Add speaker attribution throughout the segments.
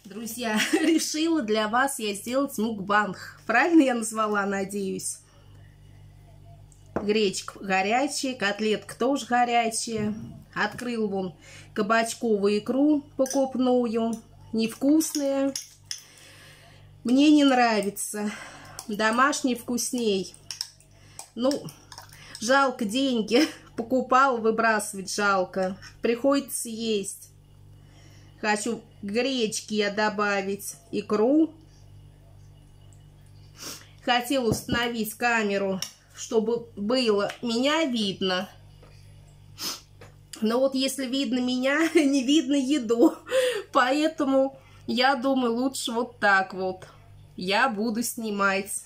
Speaker 1: Друзья, решила для вас я сделать мукбанг. Правильно я назвала, надеюсь? Гречка горячая, котлетка тоже горячая. Открыл вон кабачковую икру покупную. Невкусная. Мне не нравится. Домашний вкусней. Ну, жалко деньги. Покупал, выбрасывать жалко. Приходится есть. Хочу гречки я добавить, икру. Хотела установить камеру, чтобы было меня видно. Но вот если видно меня, не видно еду. Поэтому я думаю, лучше вот так вот. Я буду снимать.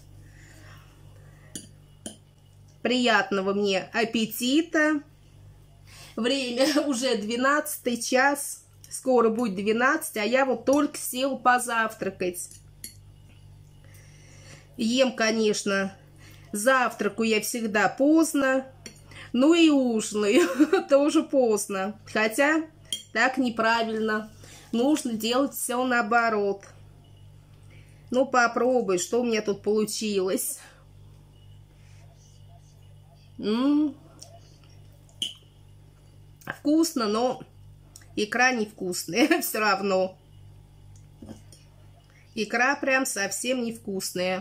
Speaker 1: Приятного мне аппетита. Время уже 12 час. Скоро будет 12, а я вот только села позавтракать. Ем, конечно, завтракаю я всегда поздно. Ну и ужинаю тоже поздно. Хотя так неправильно. Нужно делать все наоборот. Ну попробуй, что у меня тут получилось. Вкусно, но икра невкусная все равно. Икра прям совсем невкусная.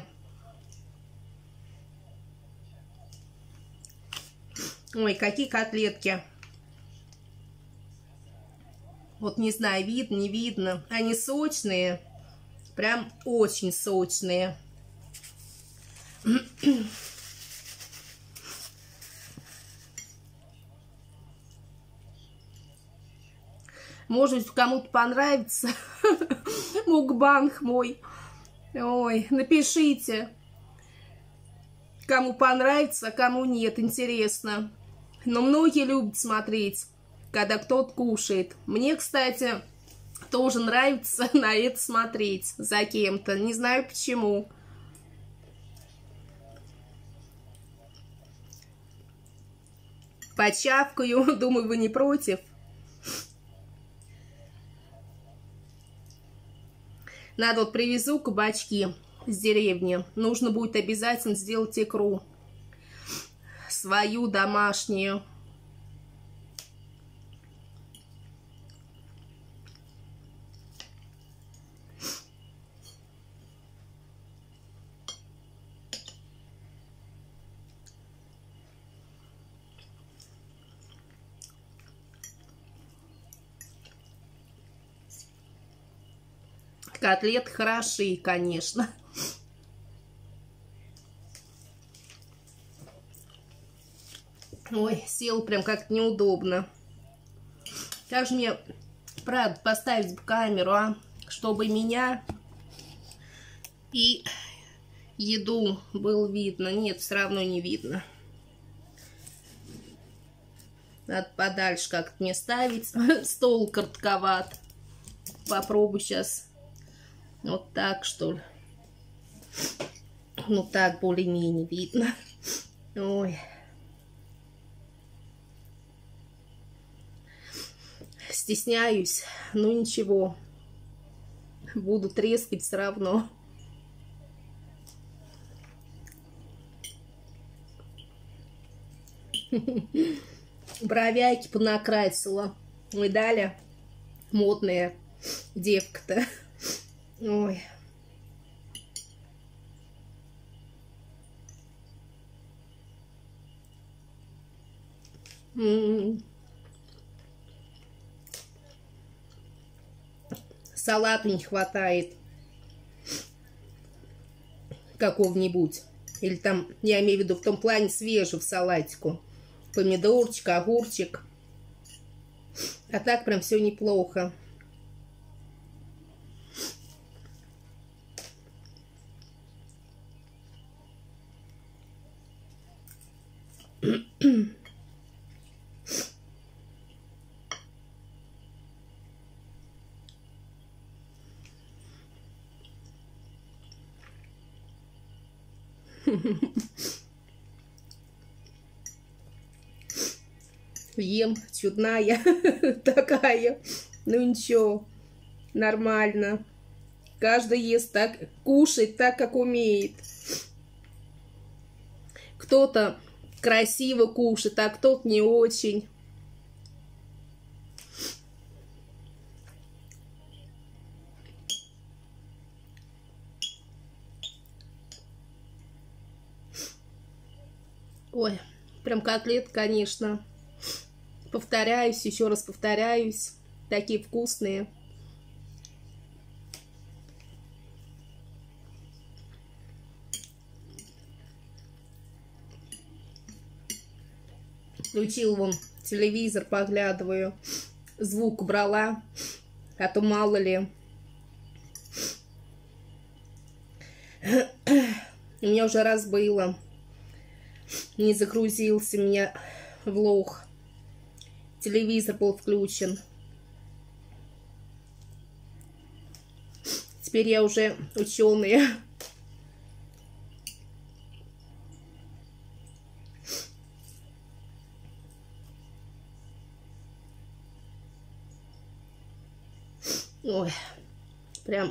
Speaker 1: Ой, какие котлетки. Вот не знаю, видно, не видно. Они сочные. Прям очень сочные. Может быть, кому-то понравится мукбанг мой. Ой, напишите, кому понравится, а кому нет, интересно. Но многие любят смотреть, когда кто-то кушает. Мне, кстати, тоже нравится на это смотреть за кем-то. Не знаю почему. Почавкаю, думаю, вы не против. Надо вот привезу кабачки с деревни. Нужно будет обязательно сделать икру. Свою домашнюю. Котлеты хороши, конечно. Ой, сел прям как-то неудобно. Как же мне, правда, поставить камеру, а? Чтобы меня и еду было видно. Нет, все равно не видно. Надо подальше как-то мне ставить. Стол коротковат. Попробую сейчас. Вот так, что ли. Ну, так более-менее видно. Ой. Стесняюсь. Ну, ничего. Буду трескать все равно. Бровяки понакрасила. Ой, Даля. Модная девка-то. Ой. Салата не хватает. Какого-нибудь. Или там, я имею в виду, в том плане свежего салатику. Помидорчик, огурчик. А так прям все неплохо. Ем, чудная такая. Ну ничего. Нормально. Каждый ест так, кушает так, как умеет. Кто-то красиво кушает, а кто-то не очень. Ой, прям котлет, конечно. Повторяюсь, еще раз повторяюсь. Такие вкусные. Включил вон телевизор, поглядываю. Звук убрала, а то мало ли. У меня уже раз было. Не загрузился меня влог. Телевизор был включен. Теперь я уже ученый. Ой, прям...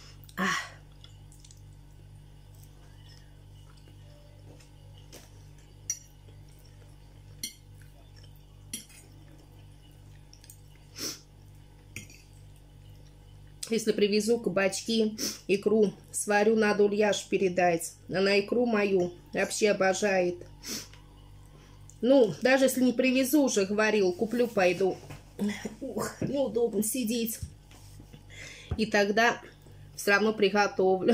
Speaker 1: Если привезу кабачки, икру, сварю, надо Ульяшу передать. Она икру мою вообще обожает. Ну, даже если не привезу, уже говорил, куплю, пойду. Ух, неудобно сидеть. И тогда все равно приготовлю.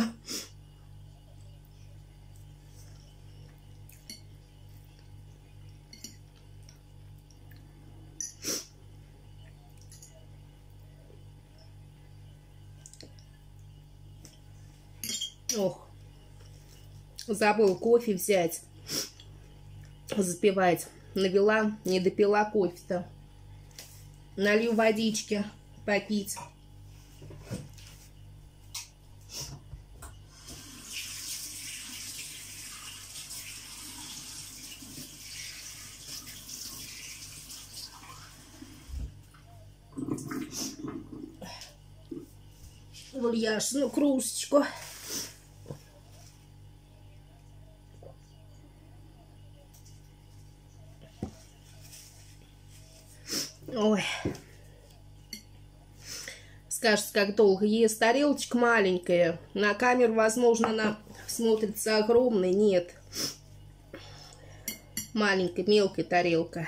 Speaker 1: Ох, забыл кофе взять, запивать. Навела, не допила кофе-то. Налью водички попить. Ульяшину кружечку. Ой. Скажете, как долго ест. Тарелочка маленькая. На камеру, возможно, она смотрится огромной. Нет. Маленькая, мелкая тарелка.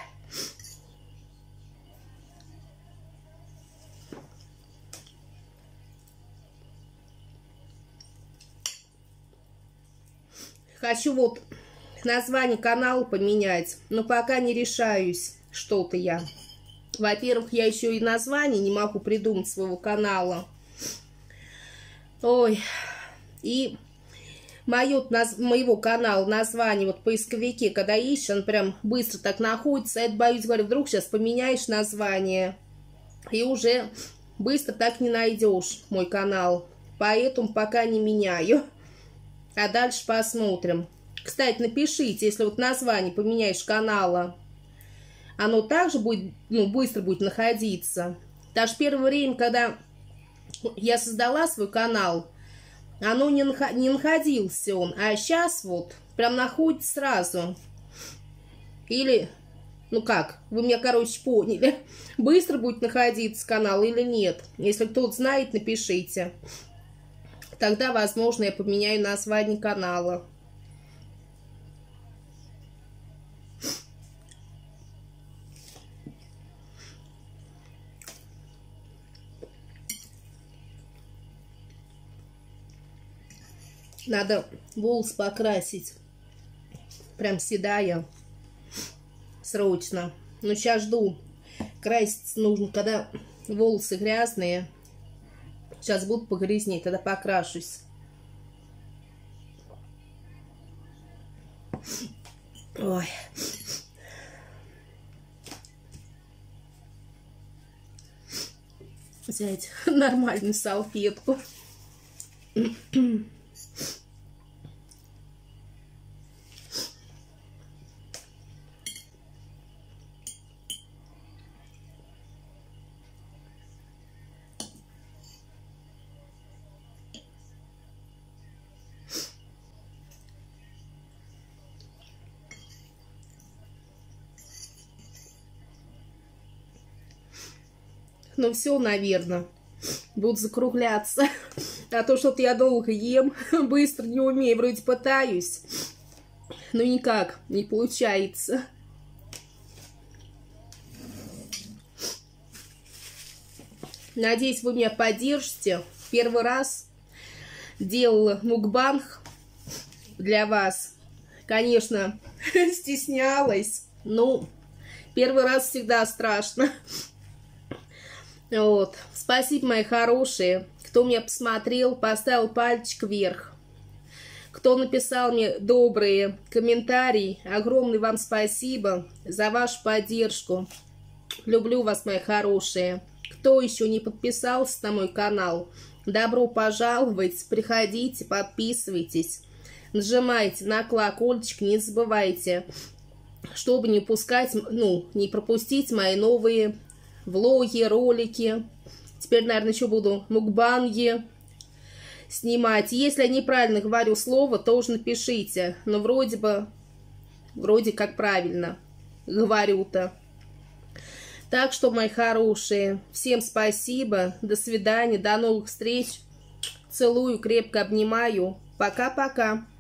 Speaker 1: Хочу вот название канала поменять, но пока не решаюсь что-то я. Во-первых, я еще и название не могу придумать своего канала. Ой. И моего канала название вот в поисковике, когда ищешь, он прям быстро так находится. Я боюсь, говорю, вдруг сейчас поменяешь название. И уже быстро так не найдешь мой канал. Поэтому пока не меняю. А дальше посмотрим. Кстати, напишите, если вот название поменяешь канала, оно также будет, ну, быстро будет находиться. Даже первое время, когда я создала свой канал, оно не находился он. А сейчас вот прям находится сразу. Или, ну как, вы меня, короче, поняли. Быстро будет находиться канал или нет. Если кто-то знает, напишите. Тогда, возможно, я поменяю название канала. Надо волосы покрасить. Прям седая. Срочно. Но сейчас жду. Краситься нужно, когда волосы грязные. Сейчас будут погрязнее, тогда покрашусь. Ой. Взять нормальную салфетку. Ну все, наверное. Буду закругляться. А то что-то я долго ем, быстро не умею, вроде пытаюсь. Но никак не получается. Надеюсь, вы меня поддержите. Первый раз делала мукбанг для вас. Конечно, стеснялась. Ну, первый раз всегда страшно. Вот. Спасибо, мои хорошие. Кто меня посмотрел, поставил пальчик вверх. Кто написал мне добрые комментарии, огромное вам спасибо за вашу поддержку. Люблю вас, мои хорошие. Кто еще не подписался на мой канал, добро пожаловать, приходите, подписывайтесь, нажимайте на колокольчик, не забывайте, чтобы не упускать, не пропустить мои новые влоги, ролики. Теперь, наверное, еще буду мукбанги снимать. Если я неправильно говорю слово, тоже напишите, но вроде как правильно говорю-то. Так что, мои хорошие, всем спасибо, до свидания, до новых встреч, целую, крепко обнимаю, пока-пока.